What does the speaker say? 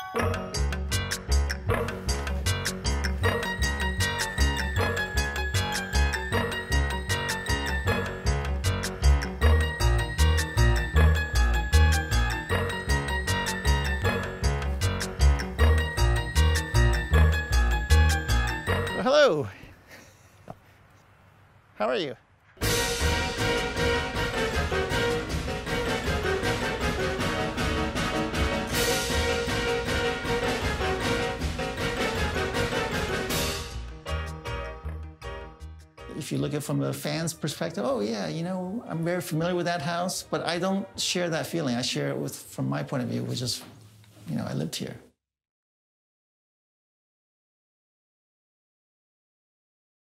Hello. How are you? If you look at it from the fan's perspective, oh yeah, you know, I'm very familiar with that house, but I don't share that feeling. I share it from my point of view, which is, you know, I lived here.